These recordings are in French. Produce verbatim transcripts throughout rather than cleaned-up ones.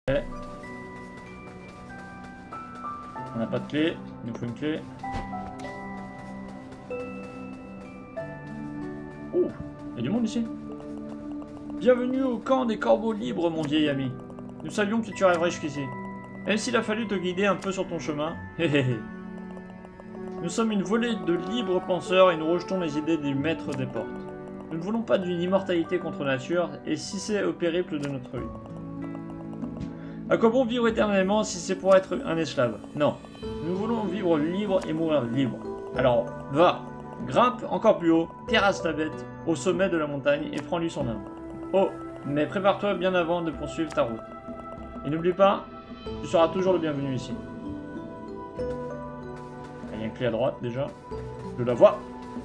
Okay. On n'a pas de clé, il nous faut une clé. Oh, il y a du monde ici. Bienvenue au camp des corbeaux libres, mon vieil ami. Nous savions que tu arriverais jusqu'ici. Même s'il a fallu te guider un peu sur ton chemin. Nous sommes une volée de libres penseurs et nous rejetons les idées des maîtres des portes. Nous ne voulons pas d'une immortalité contre nature, et si c'est au périple de notre vie. À quoi bon vivre éternellement si c'est pour être un esclave? Non. Nous voulons vivre libre et mourir libre. Alors, va, grimpe encore plus haut, terrasse ta bête, au sommet de la montagne, et prends-lui son âme. Oh, mais prépare-toi bien avant de poursuivre ta route. Et n'oublie pas, tu seras toujours le bienvenu ici. Il y a une clé à droite déjà. Je la vois.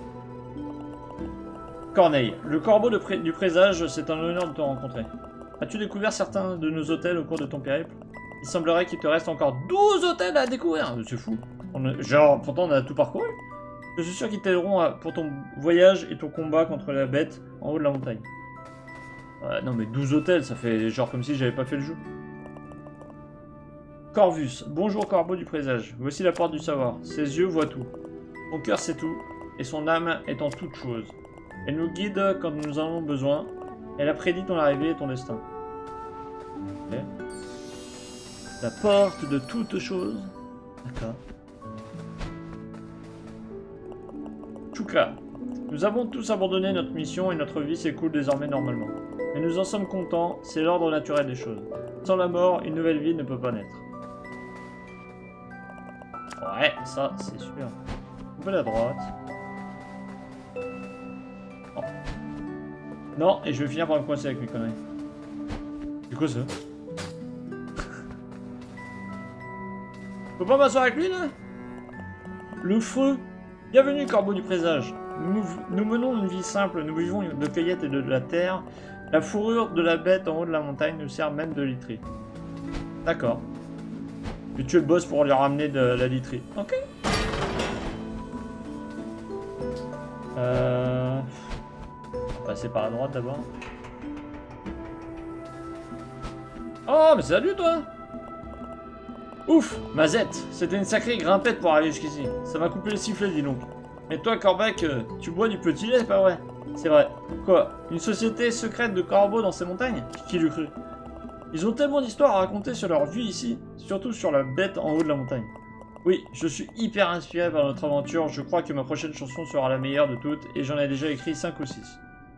Corneille, le corbeau de pré du présage, c'est un honneur de te rencontrer. As-tu découvert certains de nos hôtels au cours de ton périple? Il semblerait qu'il te reste encore douze hôtels à découvrir. C'est fou. On a, genre, pourtant on a tout parcouru. Je suis sûr qu'ils t'aideront pour ton voyage et ton combat contre la bête en haut de la montagne. Ouais, non mais douze hôtels, ça fait genre comme si j'avais pas fait le jeu. Corvus, bonjour corbeau du présage. Voici la porte du savoir. Ses yeux voient tout. Son cœur sait tout, et son âme est en toute chose. Elle nous guide quand nous en avons besoin. Elle a prédit ton arrivée et ton destin. Okay. La porte de toute chose. D'accord. Chukra. Nous avons tous abandonné notre mission et notre vie s'écoule désormais normalement. Mais nous en sommes contents, c'est l'ordre naturel des choses. Sans la mort, une nouvelle vie ne peut pas naître. Ouais, ça, c'est sûr. On peut à droite. Oh. Non, et je vais finir par me coincer avec mes conneries. C'est quoi ça? Faut pas m'asseoir avec lui, là? Le feu. Bienvenue, corbeau du présage. Nous, nous menons une vie simple, nous vivons de cueillette et de, de la terre. La fourrure de la bête en haut de la montagne nous sert même de literie. D'accord. Je vais tuer le boss pour lui ramener de la literie. Ok. Euh... On va passer par la droite d'abord. Oh, mais salut toi! Ouf, Mazette, c'était une sacrée grimpette pour arriver jusqu'ici. Ça m'a coupé le sifflet, dis donc. Mais toi, Corbac, tu bois du petit lait, c'est pas vrai? C'est vrai. Quoi? Une société secrète de corbeaux dans ces montagnes? Qui l'eût cru? Ils ont tellement d'histoires à raconter sur leur vie ici, surtout sur la bête en haut de la montagne. Oui, je suis hyper inspiré par notre aventure, je crois que ma prochaine chanson sera la meilleure de toutes, et j'en ai déjà écrit cinq ou six.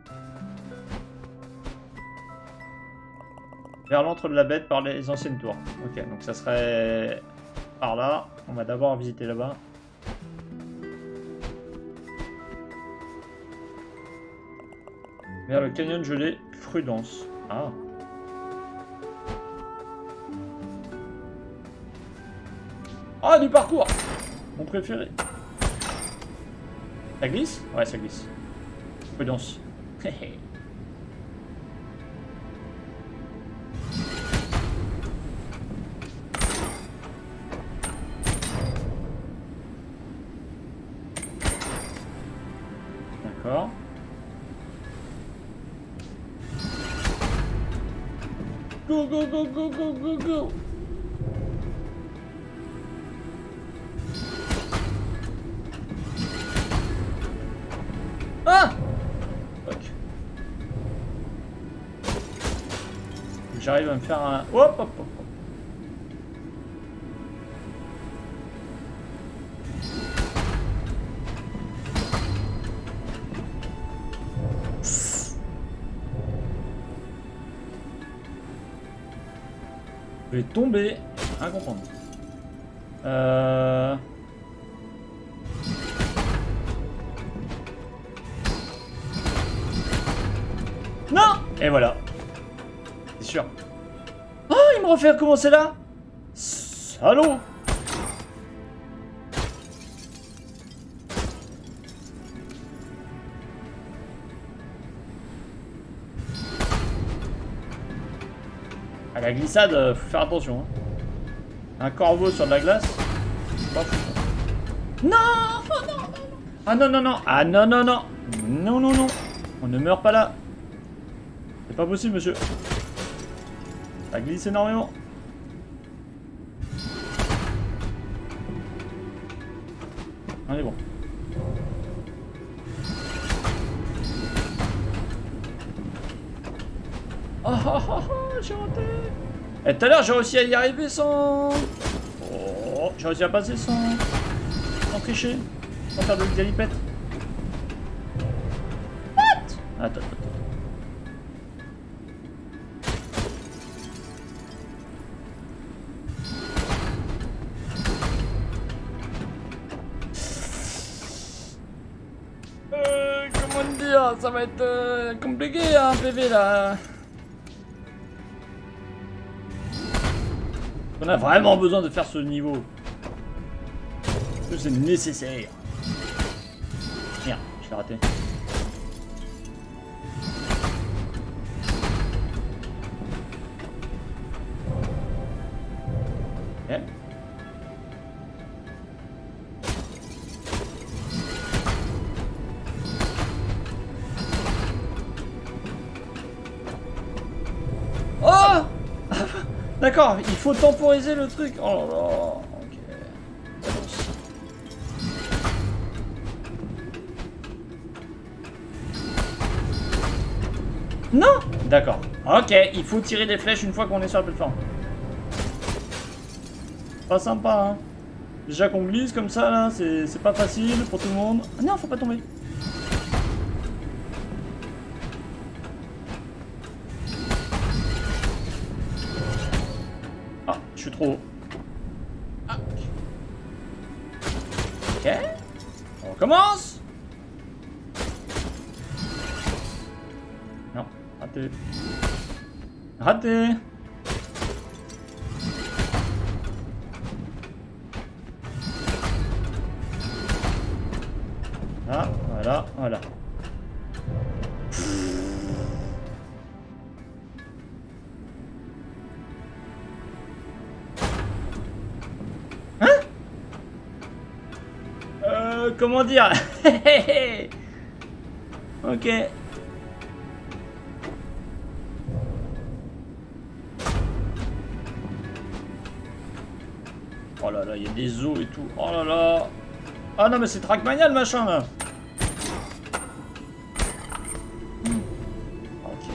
Vers l'antre de la bête par les anciennes tours. Ok, donc ça serait par là. On va d'abord visiter là-bas. Vers le canyon gelé Prudence. Ah. Ah, du parcours! Mon préféré. Ça glisse? Ouais, ça glisse. Prudence. D'accord. Go, go, go, go, go, go, go! Ah! Fuck. J'arrive à me faire un... Hop, hop, hop, hop. Je vais tomber. À comprendre. Euh... Non! Et voilà. C'est sûr. Oh, il me refait recommencer là? Salaud! À la glissade, faut faire attention. Hein. Un corbeau sur de la glace. Pas fou. Non, oh, non, non, non. Ah non, non, non. Ah non, non, non. Non, non, non. On ne meurt pas là. C'est pas possible, monsieur. Ça glisse énormément. On est bon. Oh, oh, oh, oh j'ai raté. Et tout à l'heure, j'ai réussi à y arriver sans... Oh, j'ai réussi à passer sans... sans tricher. Sans faire de galipette. What? Attends, attends, attends. Euh, comment dire? Ça va être euh, compliqué, hein, P V, là. On a vraiment besoin de faire ce niveau. C'est nécessaire. Merde, je l'ai raté. Ok. Oh! D'accord, il faut temporiser le truc. Oh là là. Ok. Non. D'accord. Ok, il faut tirer des flèches une fois qu'on est sur la plateforme. Pas sympa, hein. Déjà qu'on glisse comme ça, là, c'est pas facile pour tout le monde. Ah non, faut pas tomber. Ah, je suis trop haut. Ah. Ok. On recommence. Non, raté. Raté. Ah, voilà, voilà. Hein? Euh, comment dire? Ok. Oh là là, il y a des os et tout. Oh là là. Ah non, mais c'est Trackmania le machin là. Hmm. Ok.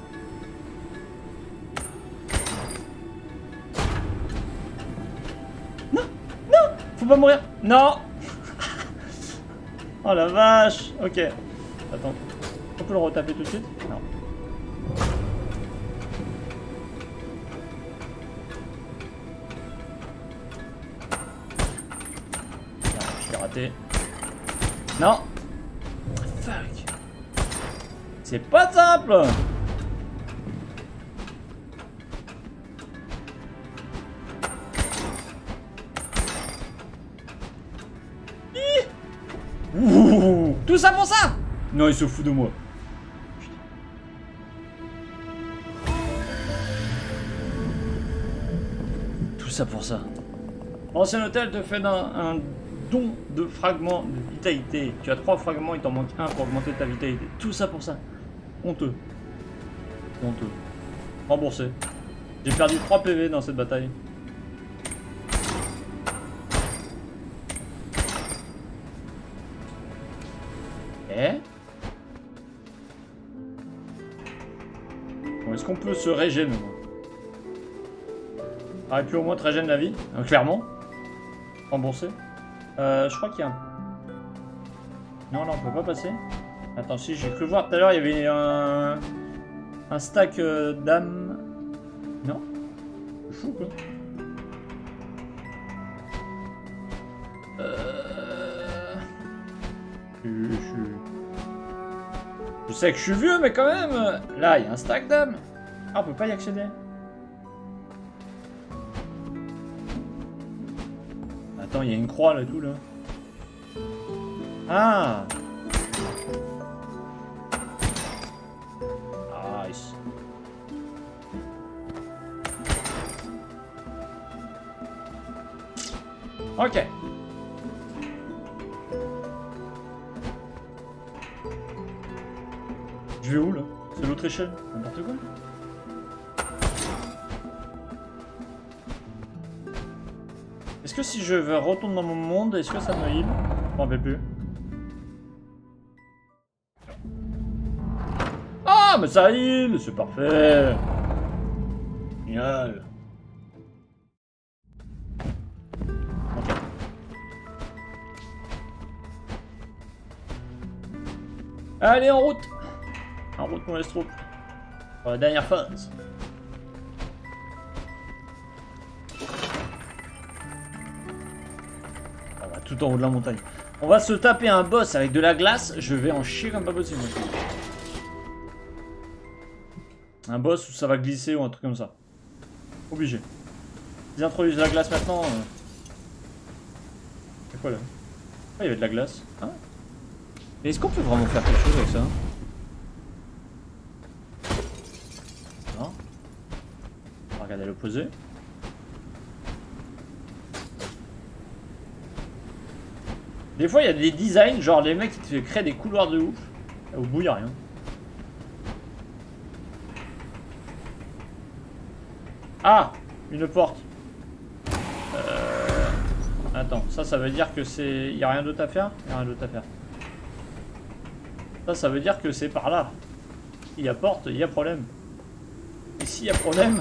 Non, non, faut pas mourir. Non. Oh la vache. Ok. Attends. On peut le retaper tout de suite? Non. Non. Fuck. C'est pas simple. Ouh. Tout ça pour ça? Non, il se fout de moi. Tout ça pour ça. Ancien hôtel te fait un, un don de fragments de vitalité. Tu as trois fragments, il t'en manque un pour augmenter ta vitalité. Tout ça pour ça. Honteux. Honteux. Remboursé. J'ai perdu trois P V dans cette bataille. Eh? Bon, est-ce qu'on peut se régénérer? Aurait pu au moins te régénérer la vie, hein, clairement. Remboursé. Euh, je crois qu'il y a un... Non, là on peut pas passer. Attends, si j'ai cru voir tout à l'heure, il y avait un... Un stack euh, d'âme. Non? C'est fou quoi. Euh... Je, je... je sais que je suis vieux, mais quand même. Là, il y a un stack d'âme. Ah, on peut pas y accéder. Attends, il y a une croix là tout là. Ah. Nice. Ok. Je vais où là? C'est l'autre échelle? N'importe quoi. Est-ce que si je retourne dans mon monde, est-ce que ça me heal? Je m'en rappelle plus. Ah, mais ça heal, c'est parfait. Génial. Ok. Allez, en route. En route, mon estrope. Pour la dernière phase. On va tout en haut de la montagne. On va se taper un boss avec de la glace. Je vais en chier comme pas possible. Un boss où ça va glisser ou un truc comme ça. Obligé. Ils introduisent la glace maintenant. Euh... C'est quoi là? Ah, il y avait de la glace. Hein? Mais est-ce qu'on peut vraiment faire quelque chose avec ça? Non. On va regarder l'opposé. Des fois il y a des designs, genre les mecs qui te créent des couloirs de ouf. Au bout il n'y a rien. Ah, une porte. Euh... Attends, ça, ça veut dire que c'est... Il n'y a rien d'autre à faire? Il n'y a rien d'autre à faire. Ça, ça veut dire que c'est par là. Il y a porte, il y a problème. Et s'il y a problème...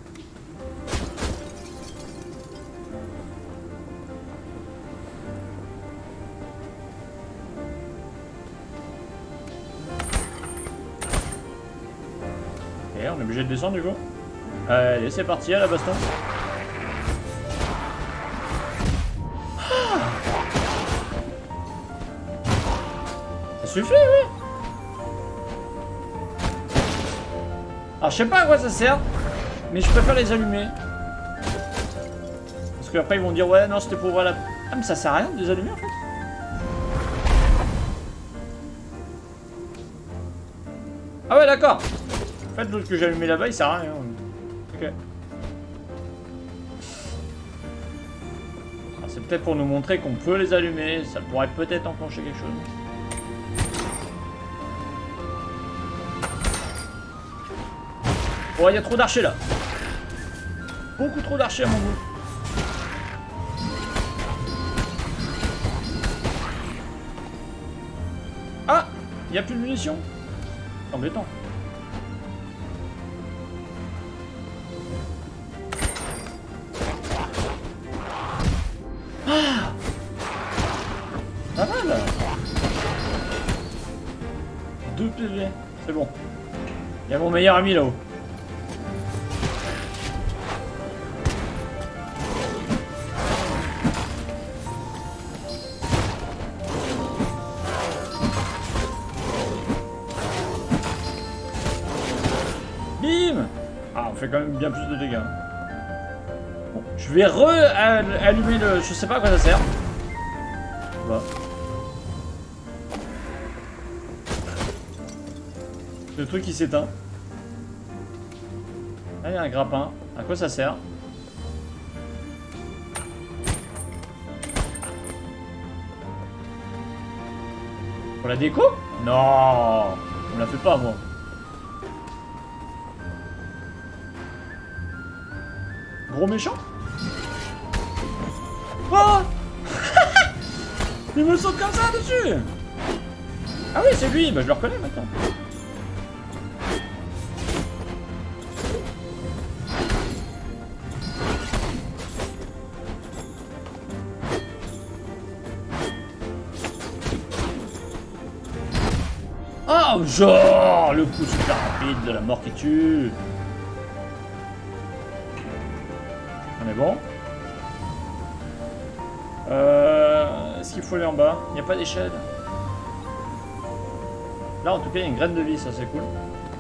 Et on est obligé de descendre du coup. Allez, c'est parti, à la baston. Ça suffit, oui. Alors, je sais pas à quoi ça sert, mais je préfère les allumer. Parce qu'après, ils vont dire, ouais, non, c'était pour ouvrir la... Ah, mais ça sert à rien de les allumer, en fait. Ah ouais, d'accord. En fait, l'autre que j'ai allumé là-bas, il sert à rien. Ok. C'est peut-être pour nous montrer qu'on peut les allumer. Ça pourrait peut-être enclencher quelque chose. Oh, il y a trop d'archers là. Beaucoup trop d'archers à mon goût. Ah, il n'y a plus de munitions. C'est embêtant. Ah, pas mal. deux P V. C'est bon. Il y a mon meilleur ami là-haut. Bim. Ah, on fait quand même bien plus de dégâts. Bon, je vais re-allumer le... Je sais pas à quoi ça sert. Bah. Le truc qui s'éteint. Là, il y a un grappin. À quoi ça sert? Pour la déco? Non, on la fait pas, moi. Gros méchant? Oh. Il me saute comme ça dessus. Ah oui, c'est lui, bah je le reconnais maintenant. Oh, genre le coup super rapide de la mort qui tue. On est bon. Euh, Est-ce qu'il faut aller en bas? Il n'y a pas d'échelle. Là, en tout cas, il y a une graine de vie, ça c'est cool.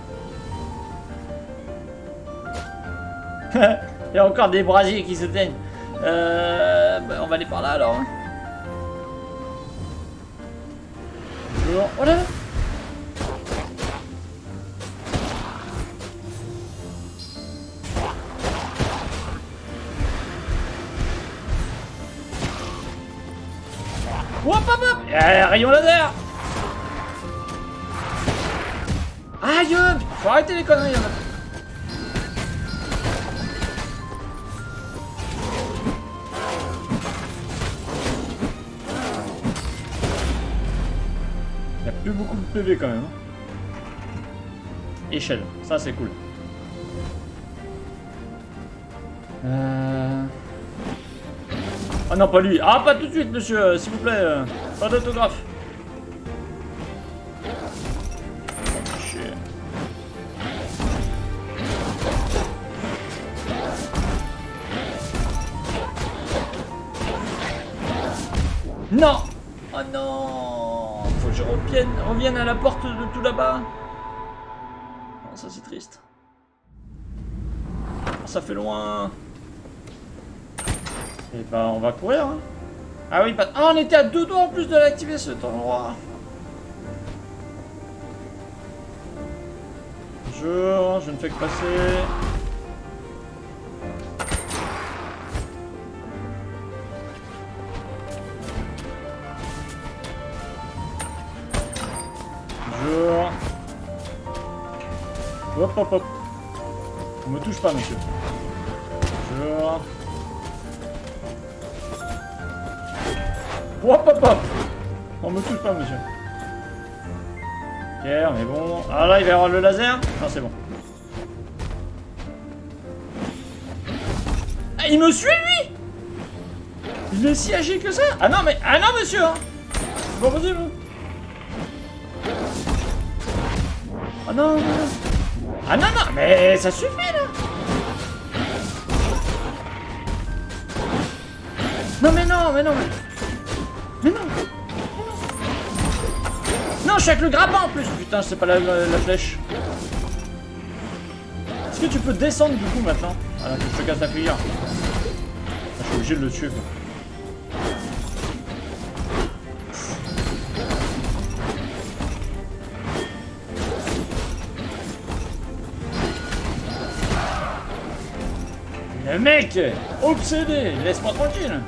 Il y a encore des brasiers qui s'éteignent. Euh, bah, on va aller par là alors. Bonjour. Oh là là. Hop hop hop. Eh, rayon laser. Aïe. Faut arrêter les conneries. Là. plus beaucoup de P V quand même. Échelle, ça c'est cool. Euh... Ah non, pas lui. Ah, pas tout de suite, monsieur, euh, s'il vous plaît. euh, Pas d'autographe. Non! Oh non! Faut que je revienne, revienne à la porte de tout là-bas. Oh, ça c'est triste. Oh, ça fait loin. Et bah on va courir. Hein. Ah oui, pas... ah, on était à deux doigts en plus de l'activer cet endroit. Bonjour, je ne fais que passer. Bonjour. Hop hop hop. On me touche pas, monsieur. Bonjour. Hop hop hop. On me touche pas, monsieur. Ok, on est bon. Ah là, il va y avoir le laser. Non, c'est bon. Ah, il me suit, lui. Il est si âgé que ça. Ah non, mais... Ah non, monsieur, hein. C'est pas possible. Oh non, non, non. Ah non, non, mais ça suffit là. Non, mais non, mais non, mais... Mais non, mais non. Non, je suis avec le grappin en plus. Putain, c'est pas la, la, la flèche. Est-ce que tu peux descendre du coup maintenant? Ah là, faut que je te casse la figure. Je suis obligé de le tuer, quoi. Le mec obsédé, laisse-moi tranquille.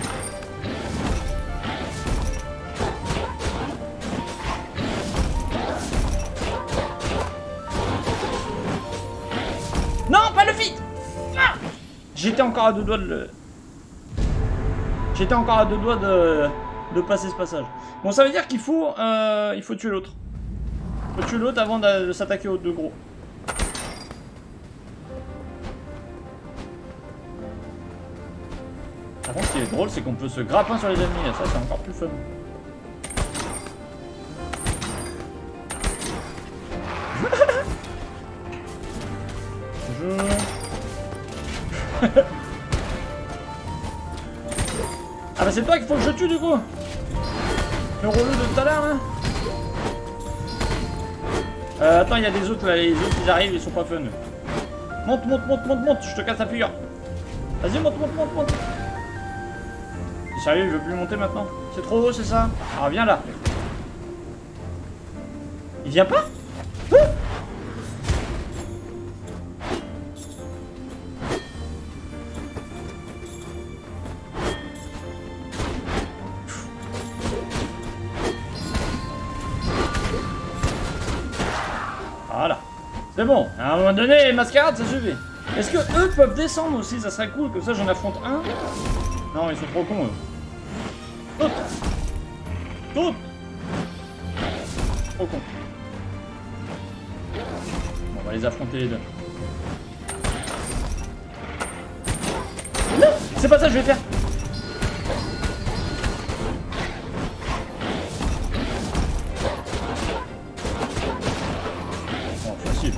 Non, pas le vide. Ah, j'étais encore à deux doigts de le... J'étais encore à deux doigts de... de passer ce passage. Bon, ça veut dire qu'il faut... Euh, il faut tuer l'autre. Il faut tuer l'autre avant de, de s'attaquer aux deux gros. Par contre, ce qui est drôle, c'est qu'on peut se grappin sur les ennemis. Et ça, c'est encore plus fun. Bonjour. Ah bah c'est toi qu'il faut que je tue du coup. Le relou de tout à l'heure là. Euh, attends, il y a des autres là. Les autres ils arrivent, ils sont pas fun. Monte, monte, monte, monte, monte. Je te casse la figure. Vas-y, monte, monte, monte, monte. Sérieux, il veut plus monter maintenant? C'est trop haut, c'est ça? Ah, viens là. Il vient pas? Oh, voilà. C'est bon. À un moment donné, mascarade, ça suffit. Est-ce que eux peuvent descendre aussi? Ça serait cool. Comme ça, j'en affronte un. Non, ils sont trop cons, eux. Saute! Saute! Trop con. Bon, on va les affronter les deux. Non! C'est pas ça que je vais faire! Bon, facile.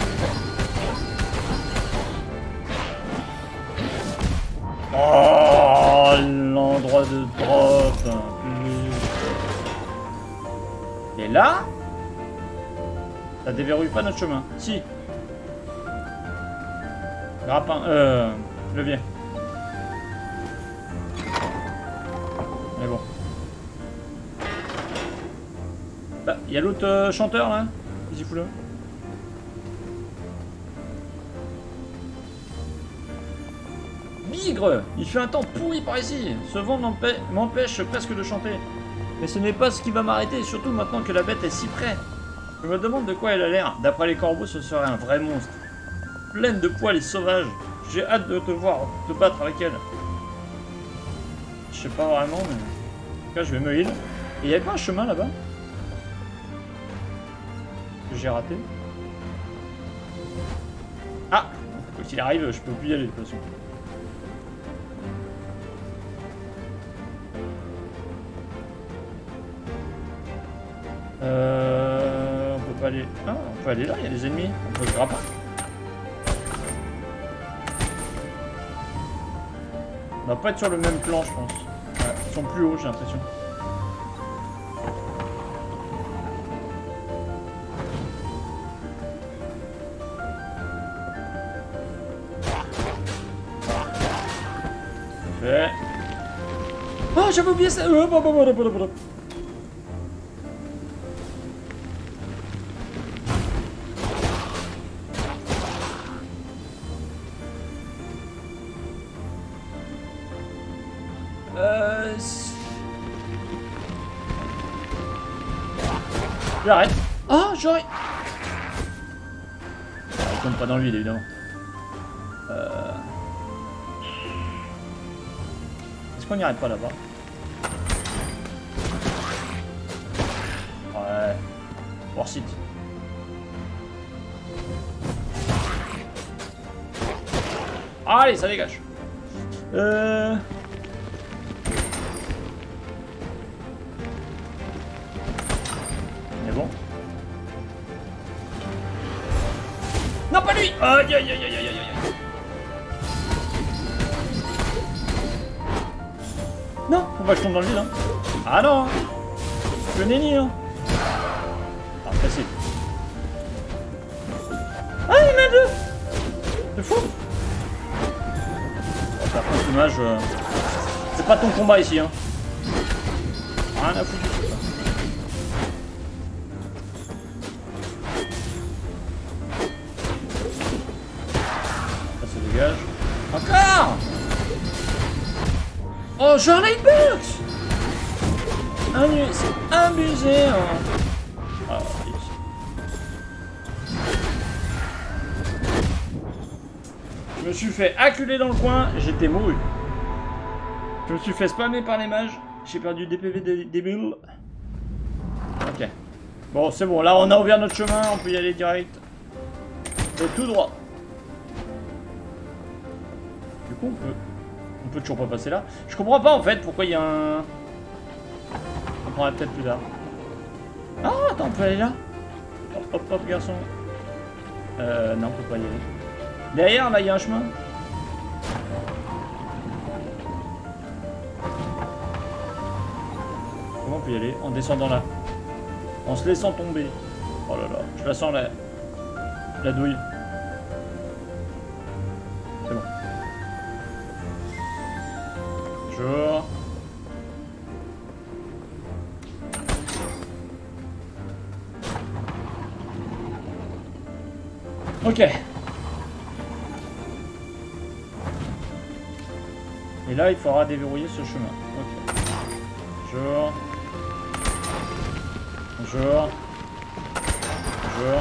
Oh, l'endroit de drop. Et là, ça déverrouille pas notre chemin. Si. Grappin, euh, levier. Mais bon. Bah, il y a l'autre euh, chanteur là. Vas-y, fous-le. Bigre! Il fait un temps pourri par ici. Ce vent m'empêche presque de chanter. Mais ce n'est pas ce qui va m'arrêter, surtout maintenant que la bête est si près. Je me demande de quoi elle a l'air. D'après les corbeaux, ce serait un vrai monstre. Pleine de poils et sauvage. J'ai hâte de te voir, te battre avec elle. Je sais pas vraiment, mais... En tout cas, je vais me heal. Et il y avait pas un chemin là-bas? que j'ai raté. Ah, quoi qu'il arrive, je peux plus y aller de toute façon. Euh, on peut pas aller... Ah, on peut aller là, il y a des ennemis. On peut se grapper. On va pas être sur le même plan, je pense. Ouais, ils sont plus hauts, j'ai l'impression. Fait. Oh, j'avais oublié ça. Hop, hop, hop, hop, hop, hop. Euh... J'arrête. Ah, oh, j'aurais... Ah, il tombe pas dans l'huile, évidemment. Euh... Est-ce qu'on n'y arrête pas là-bas? Ouais. Worth it. Allez, ça dégage. Euh... Bon. Non, pas lui. Aïe, aïe, aïe, aïe, aïe, aïe. Non, faut pas que je tombe dans le vide, hein. Ah non, hein. Je le nenni, hein. Ah, facile. Ah, il y en a deux. C'est fou. Oh, par contre, l'image... Euh... C'est pas ton combat ici, hein. Rien à foutre. Encore. Oh, j'ai un lightbox. Un nu, c'est abusé, hein. Ah, je me suis fait acculer dans le coin, j'étais mouru. Je me suis fait spammer par les mages, j'ai perdu des P V dé débiles. Ok. Bon, c'est bon, là on a ouvert notre chemin, on peut y aller direct. Et tout droit. Du coup, on peut... On peut toujours pas passer là. Je comprends pas en fait pourquoi il y a un... On prendra peut-être plus tard. Ah, attends, on peut aller là. Hop, hop, hop, garçon. Euh, non, on peut pas y aller. Derrière, là, il y a un chemin. Comment on peut y aller? En descendant là. En se laissant tomber. Oh là là, je la sens la... La douille. C'est bon. Bonjour. Ok. Et là, il faudra déverrouiller ce chemin. Ok. Bonjour. Bonjour. Bonjour.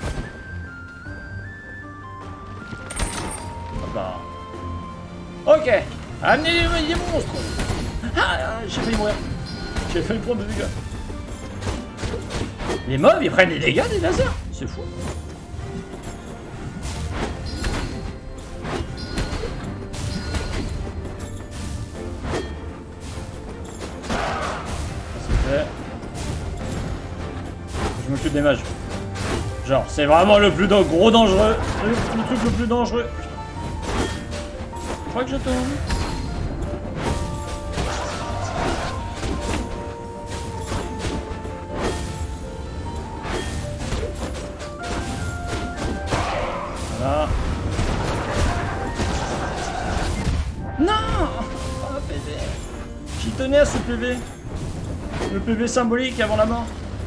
Ah bah. Ok. Amenez les, les monstres. Ah, ah j'ai failli mourir. J'ai failli prendre des dégâts. Les mobs, ils prennent des dégâts des lasers. C'est fou. Je m'occupe des mages. Genre, c'est vraiment le plus gros dangereux. Le, le truc le plus dangereux. Je crois que je tombe. Voilà. Non! Oh, P V. J'y tenais à ce P V. Le P V symbolique avant la mort.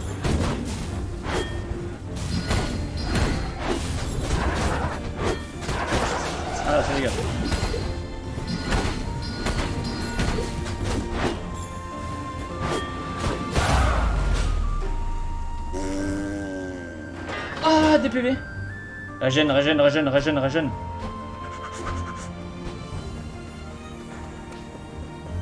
Ah, ça dégage. Ah, des P V. Régène, régène, régène, régène, régène.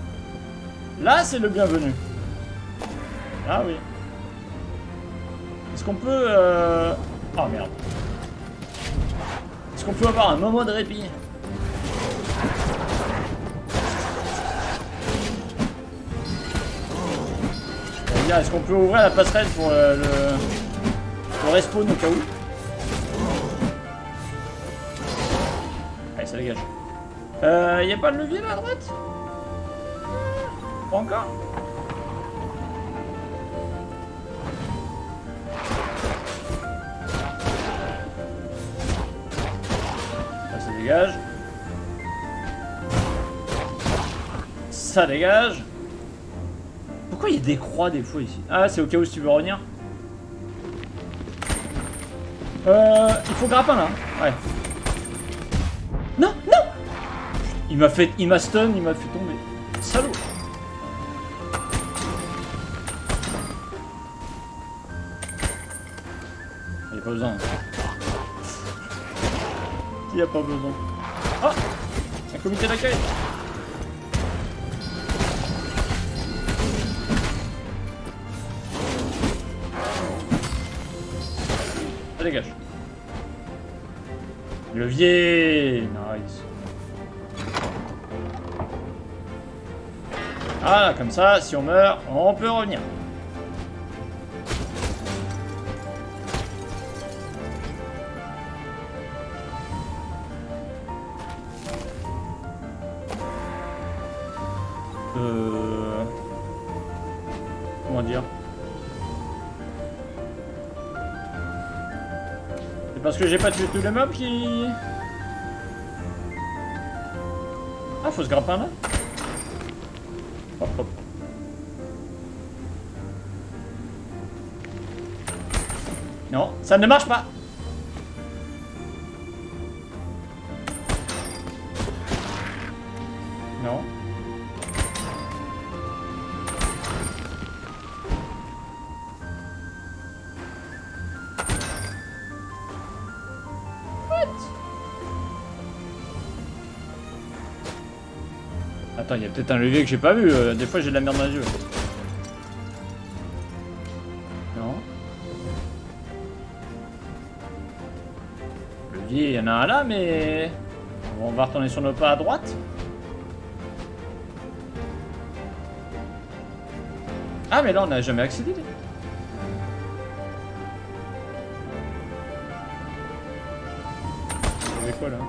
Là, c'est le bienvenu. Ah oui. Est-ce qu'on peut... Euh... Oh merde. Est-ce qu'on peut avoir un moment de répit? Est-ce qu'on peut ouvrir la passerelle pour euh, le... le respawn au cas où? Allez, ça dégage. Euh, y a pas de levier là à droite? Pas encore? Là, ça dégage. Ça dégage. Pourquoi il y a des croix des fois ici? Ah, c'est au cas où si tu veux revenir. Euh, il faut grappin là. Ouais. Non, non. Il m'a fait, il m'a stun, il m'a fait tomber. Salaud. Il n'y a pas besoin. Il n'y a pas besoin. Ah, un comité d'accueil. Ça dégage. Levier. Nice. Ah, comme ça, si on meurt, on peut revenir. Euh... Comment dire? C'est parce que j'ai pas tué tous les mobs qui... Ah, faut se grappin là? Hop, hop. Non, ça ne marche pas. Non. Attends, il y a peut-être un levier que j'ai pas vu. Des fois, j'ai de la merde dans les yeux. Non. Levier, il y en a un là, mais... On va retourner sur nos pas à droite. Ah, mais là, on n'a jamais accédé. C'est quoi, là?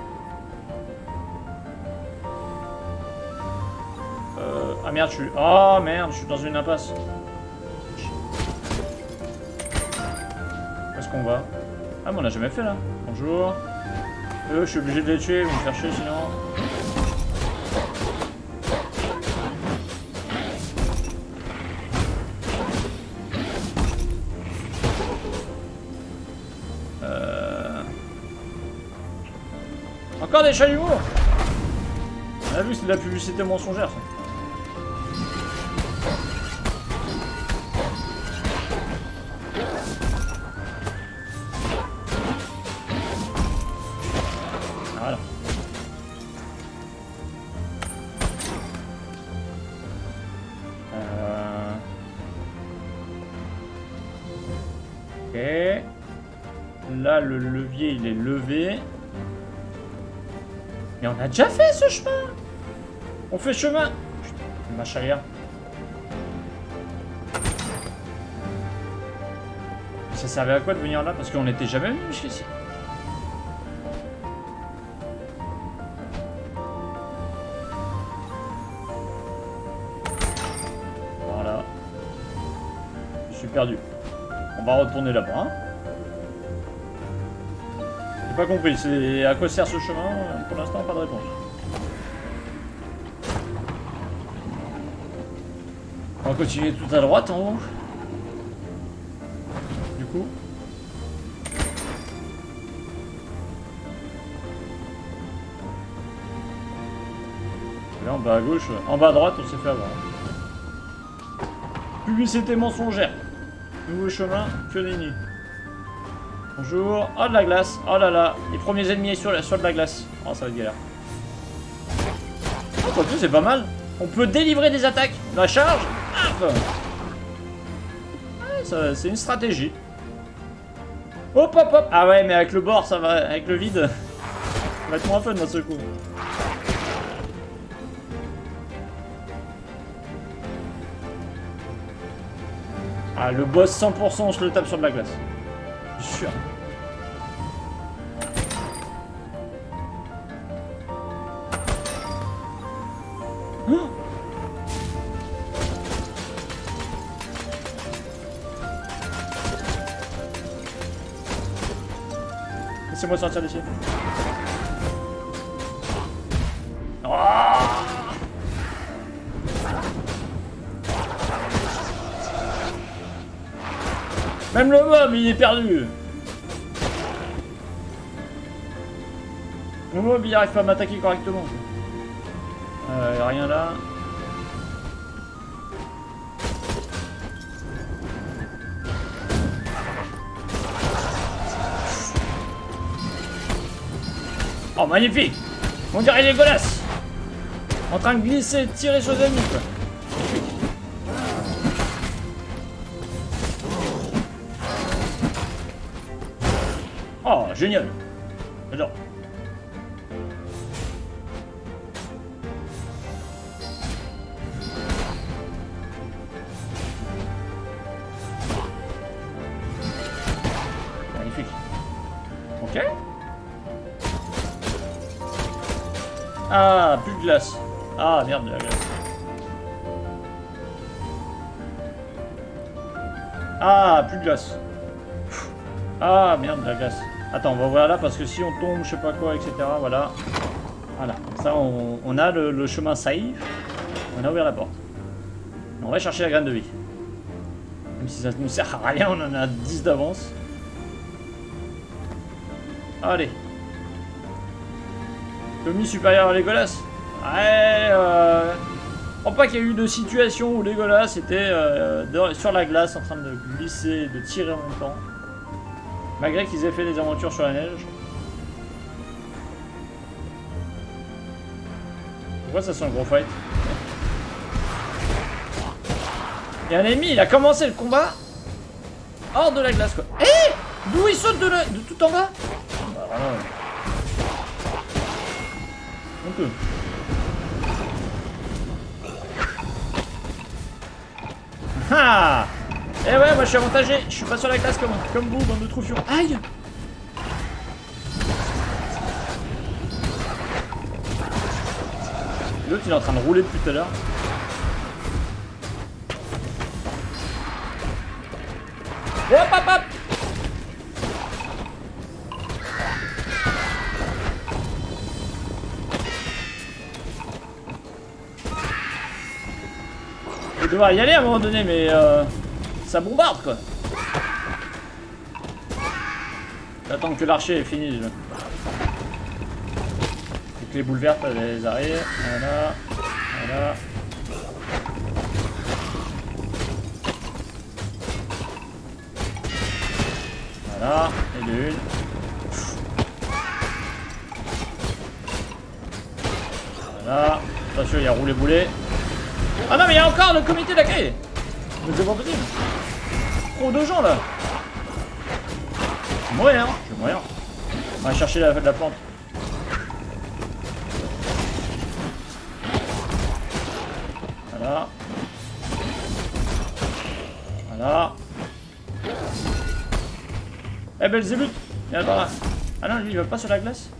Ah merde, je suis... Oh merde, je suis dans une impasse. Où est-ce qu'on va? Ah mais on l'a jamais fait là. Bonjour. Euh, je suis obligé de les tuer, ils vont me faire chier sinon. Euh... Encore des chats d'humour. On a vu, c'est de la publicité mensongère ça. Là, le levier, il est levé. Mais on a déjà fait ce chemin. On fait chemin. Putain, ma charia. Ça servait à quoi de venir là? Parce qu'on n'était jamais venu jusqu'ici. Voilà. Je suis perdu. On va retourner là-bas. Hein. J'ai pas compris, c'est à quoi sert ce chemin? Pour l'instant, pas de réponse. On va continuer tout à droite en haut. Du coup. Là en bas à gauche, en bas à droite, on s'est fait avoir. Publicité mensongère. Nouveau chemin, que nenni. Bonjour. Oh de la glace. Oh là là. Les premiers ennemis sur, la, sur de la glace. Oh ça va être galère. Oh quoique c'est pas mal. On peut délivrer des attaques. La charge. Ah, c'est une stratégie. Hop hop hop. Ah ouais, mais avec le bord, ça va. Avec le vide, ça va être moins fun d'un seul coup. Ah, le boss cent pour cent, on se le tape sur de la glace. Je suis sûr. Oh, laissez-moi sortir d'ici. Oh, même le mob, il est perdu. Le mob, il arrive pas à m'attaquer correctement. Euh, y a rien là. Oh, magnifique! On dirait les golasses! En train de glisser et de tirer sur les ennemis, quoi. Oh, génial! J'adore. Magnifique. Ok. Ah, plus de glace. Ah, merde, de la glace. Ah, plus de glace. Ah, merde, de la glace. Attends, on va ouvrir là parce que si on tombe, je sais pas quoi, et cetera. Voilà. Voilà. Comme ça, on, on a le, le chemin safe. On a ouvert la porte. On va chercher la graine de vie. Même si ça ne nous sert à rien, on en a dix d'avance. Allez. Commis supérieur à Legolas. Ouais, euh... je crois pas qu'il y a eu de situation où Legolas était euh, de, sur la glace en train de glisser et de tirer en même temps. Malgré qu'ils aient fait des aventures sur la neige. Pourquoi ça sent un gros fight? Il y a un ennemi, il a commencé le combat hors de la glace, quoi. Eh, d'où il saute de, la, de tout en bas? Bah, vraiment. Un peu. Ah! Eh ouais, moi je suis avantagé, je suis pas sur la glace comme, comme vous, bande de troufions. Aïe! L'autre il est en train de rouler depuis tout à l'heure. Hop hop hop! Je vais devoir y aller à un moment donné, mais euh, ça bombarde quoi. J'attends que l'archer est fini déjà. Donc les boules vertes, elles arrivent. Voilà. Voilà. Voilà. Et de une. Voilà. Attention, il y a roulé boulet. Ah non mais il y a encore le comité d'accueil. Mais c'est pas possible. Trop de gens là. Je vais mourir, hein. Je vais mourir. On va chercher la, la plante. Voilà. Voilà. Eh Belzébuth, viens par là. Ah non, lui il va pas sur la glace.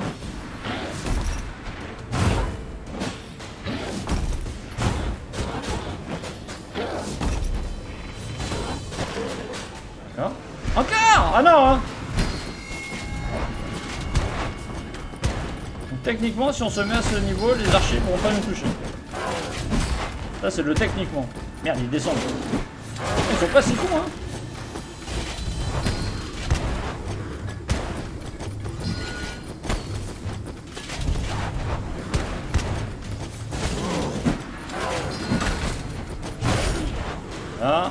Encore! Ah non hein. Donc, techniquement, si on se met à ce niveau, les archers ne pourront pas nous toucher. Ça, c'est le techniquement. Merde, ils descendent. Ils sont pas si cons, hein. Là.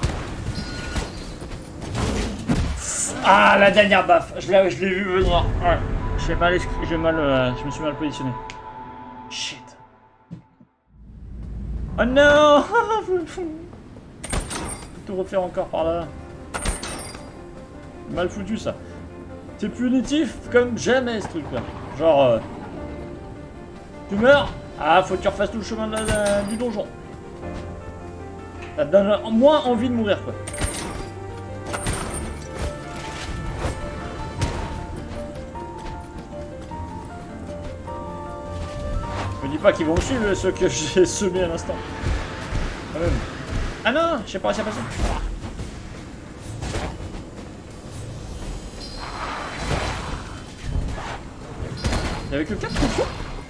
Ah, la dernière baffe, je l'ai vu venir. Ouais. J'ai mal, j'ai mal, euh, je me suis mal positionné. Shit. Oh non. Tout refaire encore par là. Mal foutu ça. C'est punitif comme jamais ce truc là. Genre... Euh, tu meurs? Ah, faut que tu refasses tout le chemin de la, la, du donjon. Ça te donne moins envie de mourir quoi. Je me dis pas qu'ils vont me suivre ceux que j'ai semés à l'instant. Quand même. Ah non, je sais pas réussi à passer. Il y avait que quatre coups.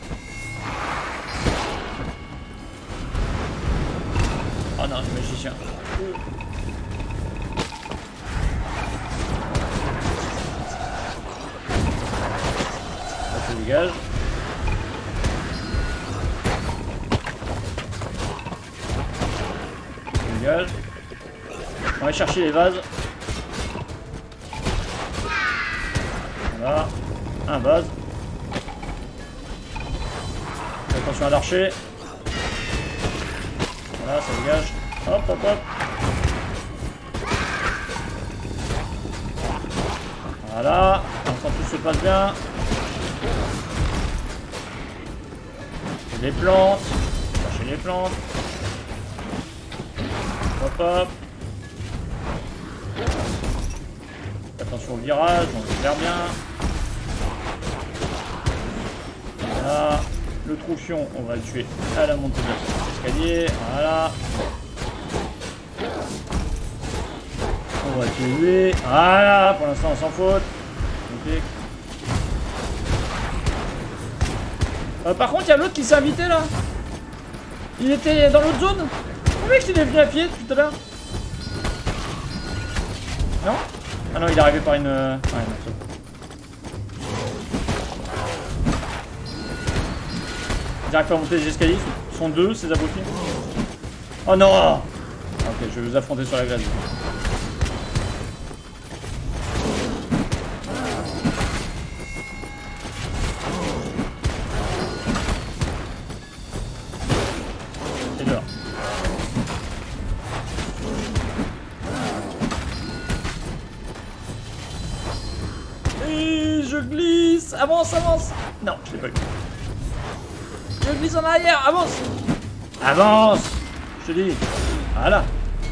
Oh non, le magicien. Ça se dégage. Ça dégage. On va chercher les vases. Voilà. Un vase. Attention à l'archer. Voilà, ça dégage. Hop, hop, hop. Voilà. Quand tout se passe bien. Les plantes. Chercher les plantes. Hop, hop. Attention au virage, on gère bien. Voilà. Le troufion, on va le tuer à la montée de l'escalier. Voilà. On va tuer. Voilà. Pour l'instant, on s'en fout. Okay. Euh, par contre, il y a l'autre qui s'est invité là. Il était dans l'autre zone. Le mec, il est venu à pied tout à l'heure. Non? Ah non, il est arrivé par une... Ouais, non, j'arrive pas à monter les escaliers, ils sont deux ces abrutis. Oh non! Ok, je vais vous affronter sur la grève. C'est dehors. Et je glisse! Avance, avance! Non, je l'ai pas eu. Je glisse en arrière, avance! Avance! Je te dis. Voilà.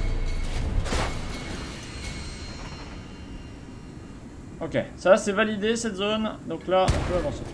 Ok, ça c'est validé cette zone. Donc là, on peut avancer.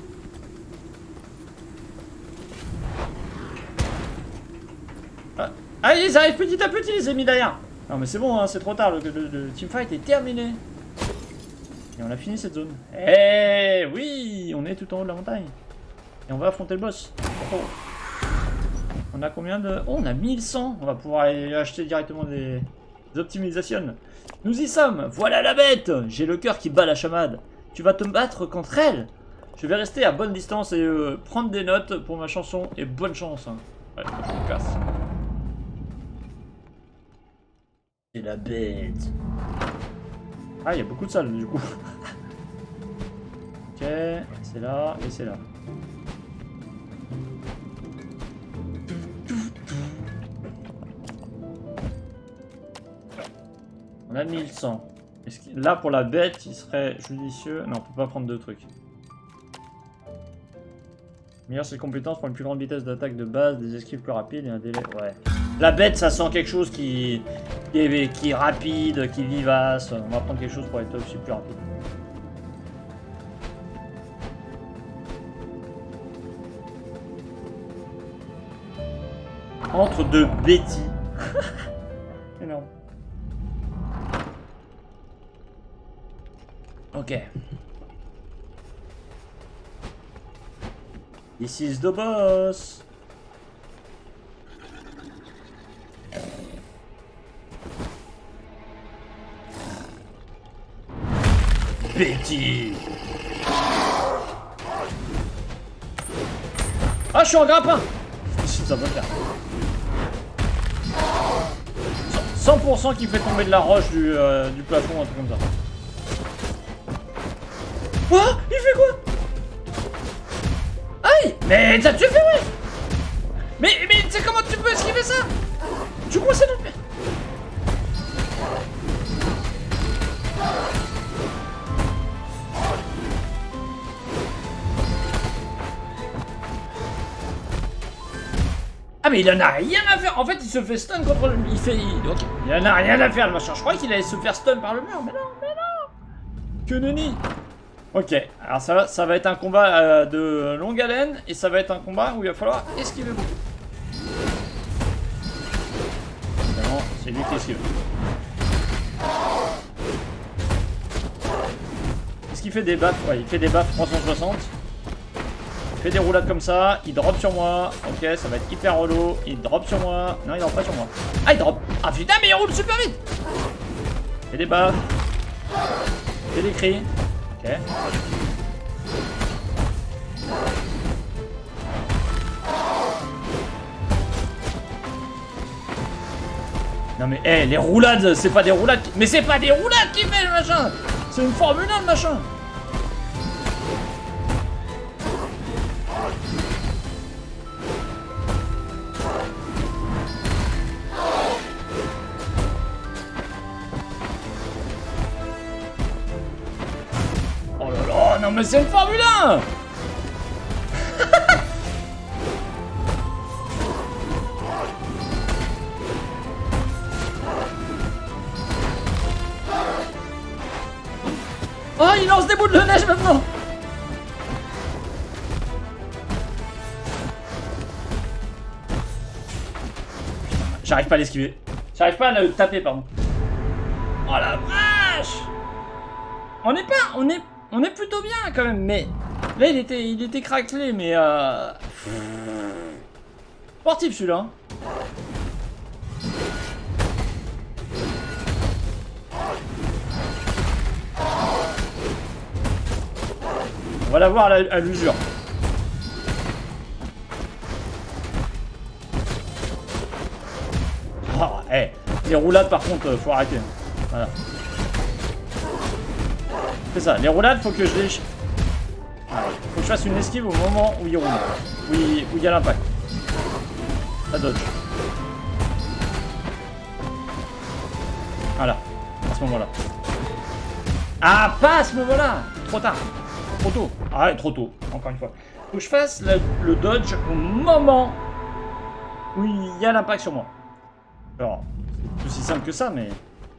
Ah, ah ils arrivent petit à petit les ennemis derrière. Non mais c'est bon, hein, c'est trop tard, le, le, le teamfight est terminé. Et on a fini cette zone. Eh oui, on est tout en haut de la montagne. Et on va affronter le boss. Oh. On a combien de... Oh, on a mille cent. On va pouvoir aller acheter directement des... des optimisations. Nous y sommes. Voilà la bête. J'ai le cœur qui bat la chamade. Tu vas te battre contre elle. Je vais rester à bonne distance et euh, prendre des notes pour ma chanson. Et bonne chance. Hein. Ouais, je me casse. C'est la bête. Ah, il y a beaucoup de salles du coup. Ok, c'est là et c'est là. On a mille cent. Que... Là, pour la bête, il serait judicieux. Non, on peut pas prendre deux trucs. Meilleure ses compétences pour une plus grande vitesse d'attaque de base, des esquives plus rapides et un délai. Ouais. La bête, ça sent quelque chose qui... Qui, est... qui est rapide, qui est vivace. On va prendre quelque chose pour être aussi plus rapide. Entre deux Betty. Énorme. Ok. This is the boss. Betty. Ah, je suis en grappin. Ça va faire. cent pour cent qui fait tomber de la roche du, euh, du plafond, un truc comme ça. Quoi? Il fait quoi? Aïe! Mais ça te suffit, ouais! Mais, mais tu sais comment tu peux esquiver ça? Tu crois ça dans le... Ah mais il en a rien à faire. En fait, il se fait stun contre le... Il fait... Il... Ok, il en a rien à faire, le machin. Je croyais qu'il allait se faire stun par le mur, mais non, mais non. Que nenni. Ok, alors ça va, ça va être un combat euh, de longue haleine. Et ça va être un combat où il va falloir esquiver beaucoup. Évidemment, c'est lui qui esquive. Est-ce qu'il fait des baffes? Ouais, il fait des baffes trois cent soixante. Il fait des roulades comme ça, il drop sur moi. Ok, ça va être hyper relou. Il drop sur moi. Non, il drop pas sur moi. Ah, il drop. Ah putain, mais il roule super vite. Il fait des baffes. Il fait des cris. Ok. Non mais, hé, hey, les roulades, c'est pas des roulades qui... Mais c'est pas des roulades qui fait le machin. C'est une Formule un, le machin. Oh là là, non mais c'est une Formule un. Oh, il lance des boules de neige maintenant. J'arrive pas à l'esquiver. J'arrive pas à le taper, pardon. Oh la vache. On est pas... On est... On est plutôt bien, quand même, mais... Là, il était... Il était craquelé, mais... Euh... Sportif, celui-là. Hein. On va l'avoir à, à l'usure. Oh, hey. Les roulades, par contre, faut arrêter. Voilà. C'est ça, les roulades, faut que je les... Voilà. Faut que je fasse une esquive au moment où il roule. Où il, où il y a l'impact. Ça dodge. Voilà. À ce moment-là. Ah, pas à ce moment-là. Trop tard. Trop tôt. Ah, trop tôt. Encore une fois. Faut que je fasse le, le dodge au moment où il y a l'impact sur moi. Alors, c'est aussi simple que ça, mais...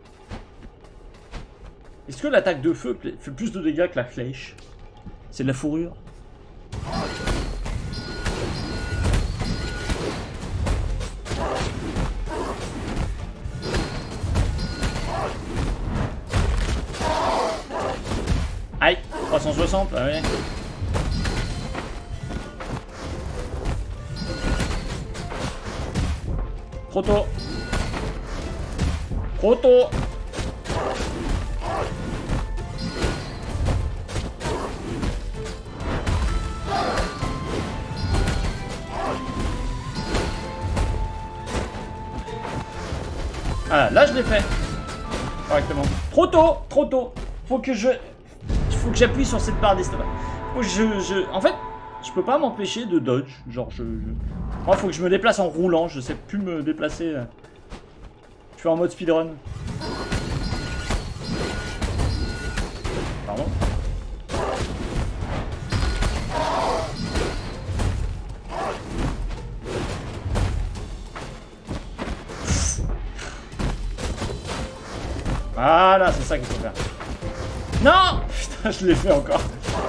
Est-ce que l'attaque de feu fait plus de dégâts que la flèche? C'est de la fourrure. Aïe, trois cent soixante, ah ouais. Trop tôt. Trop tôt. Ah, là je l'ai fait. Correctement. Trop tôt, trop tôt. Faut que je... Faut que j'appuie sur cette barre d'estamina. Faut que je, je... En fait, je peux pas m'empêcher de dodge. Genre, je... je... Moi, faut que je me déplace en roulant. Je sais plus me déplacer. Je suis en mode speedrun. Pardon. Voilà, c'est ça qu'il faut faire. Non! Putain, je l'ai fait encore.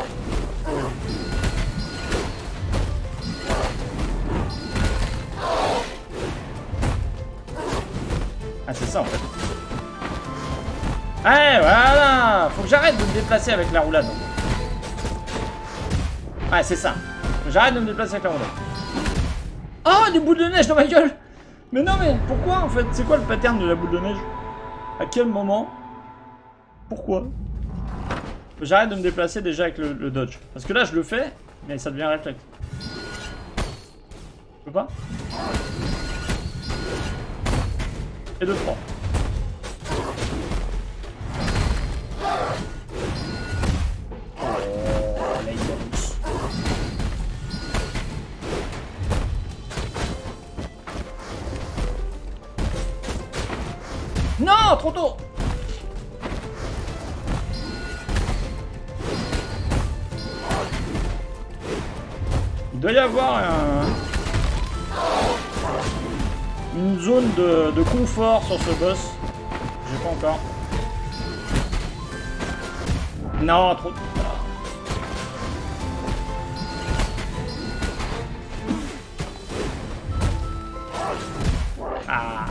Ah, c'est ça en fait. Ouais, voilà! Faut que j'arrête de me déplacer avec la roulade. Ouais, c'est ça. Faut que j'arrête de me déplacer avec la roulade. Oh, des boules de neige dans ma gueule! Mais non, mais pourquoi en fait? C'est quoi le pattern de la boule de neige? À quel moment? Pourquoi? J'arrête de me déplacer déjà avec le, le dodge. Parce que là je le fais, mais ça devient réflexe. Je peux pas? Et deux, trois. Oh, la bounce. Non, trop tôt. Il doit y avoir un... zone de, de confort sur ce boss. J'ai pas encore. Non, trop... Ah.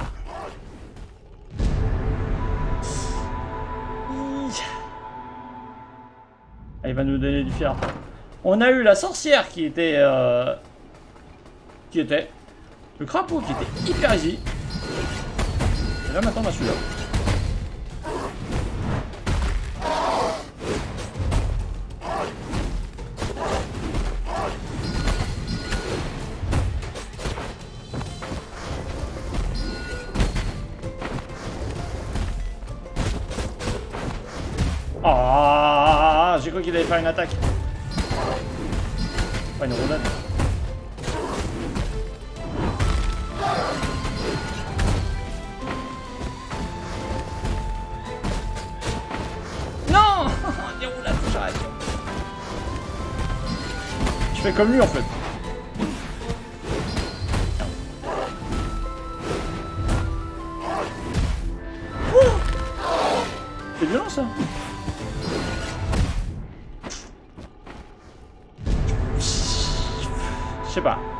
Il va nous donner du fier. On a eu la sorcière qui était... Euh... Qui était... Le crapaud qui était hyper easy. Et là maintenant on a celui-là. Ah, j'ai cru qu'il allait faire une attaque. Pas une roulade. Non. Des roulades, j'arrête. Je fais comme lui en fait. C'est violent ça. Je sais pas.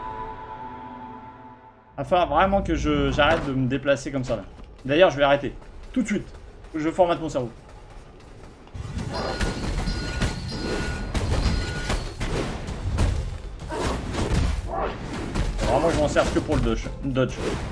Il va falloir vraiment que je j'arrête de me déplacer comme ça là. D'ailleurs, je vais arrêter. Tout de suite. Je formate mon cerveau. Vraiment, je m'en sers que pour le dodge. dodge.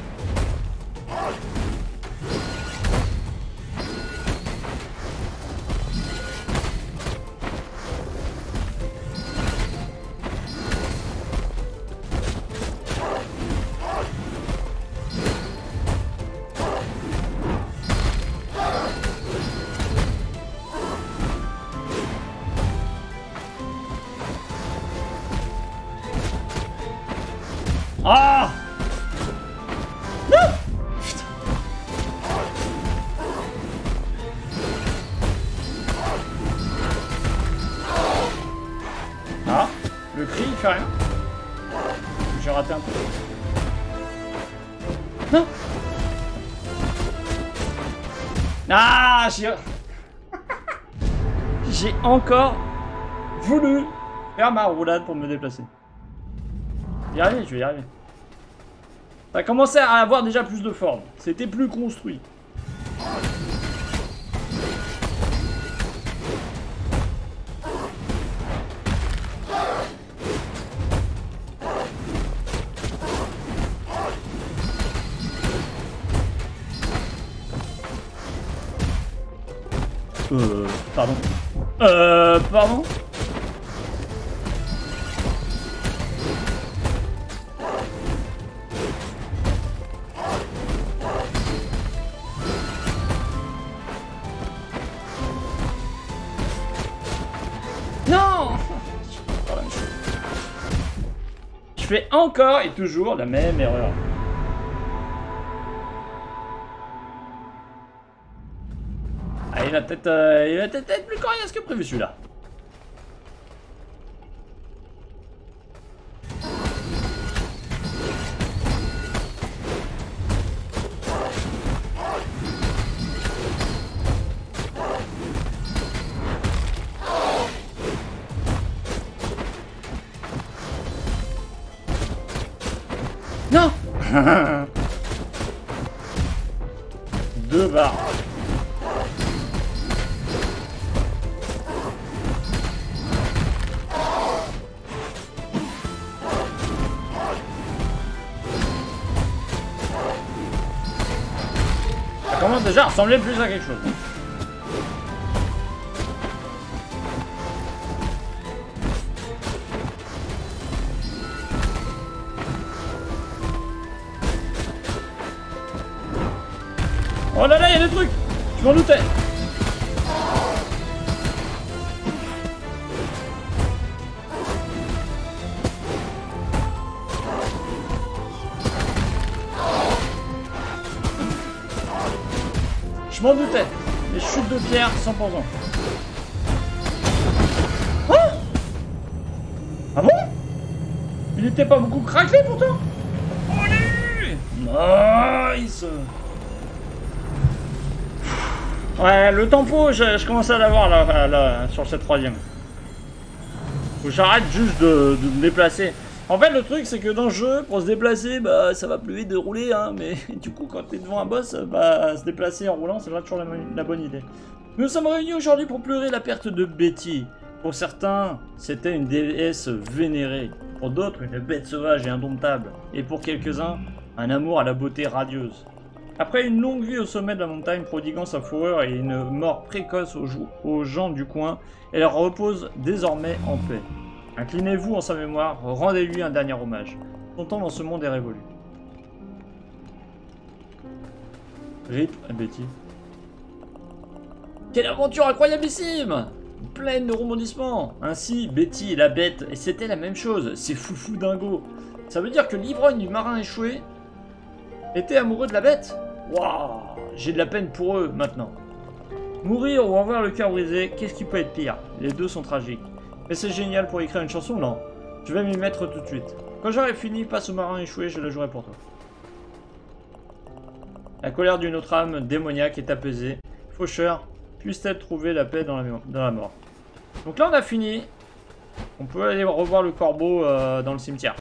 Ah non. Putain. Ah, le cri il fait rien. J'ai raté un peu. Non. Ah, j'ai... j'ai encore voulu faire ma roulade pour me déplacer. Y arriver, je vais y arriver. Ça commençait à avoir déjà plus de forme. C'était plus construit. Euh... Pardon. Euh... Pardon. Je fais encore et toujours la même erreur. Ah, il va peut-être euh, il va peut-être être plus coriace que prévu celui-là. Non. Deux barres. Ça commence déjà à ressembler plus à quelque chose. Oh là là, il y a des trucs! Je m'en doutais! Je m'en doutais! Les chutes de pierre, cent pour cent. Hein? Ah bon? Il n'était pas beaucoup craquelé pourtant? Oh, Nice. Ouais, le tempo, je, je commence à l'avoir là, là, sur cette troisième. Faut que j'arrête juste de, de me déplacer. En fait, le truc, c'est que dans le jeu, pour se déplacer, bah, ça va plus vite de rouler, hein, mais du coup, quand t'es devant un boss, bah, se déplacer en roulant, c'est pas toujours la, la bonne idée. Nous sommes réunis aujourd'hui pour pleurer la perte de Betty. Pour certains, c'était une déesse vénérée. Pour d'autres, une bête sauvage et indomptable. Et pour quelques-uns, un amour à la beauté radieuse. Après une longue vie au sommet de la montagne, prodiguant sa fourrure et une mort précoce aux, aux gens du coin, elle repose désormais en paix. Inclinez-vous en sa mémoire, rendez-lui un dernier hommage. Son temps dans ce monde est révolu. Rip à Betty. Quelle aventure incroyablissime! Pleine de rebondissements. Ainsi, Betty et la bête, et c'était la même chose, c'est foufou dingo. Ça veut dire que l'ivrogne du marin échoué était amoureux de la bête? Waouh, j'ai de la peine pour eux maintenant. Mourir ou avoir le cœur brisé, qu'est-ce qui peut être pire? Les deux sont tragiques. Mais c'est génial pour écrire une chanson, non? Je vais m'y mettre tout de suite. Quand j'aurai fini, passe au marin échoué, je le jouerai pour toi. La colère d'une autre âme démoniaque est apaisée. Faucheur, puisse-t-elle trouver la paix dans la, dans la mort? Donc là, on a fini. On peut aller revoir le corbeau euh, dans le cimetière.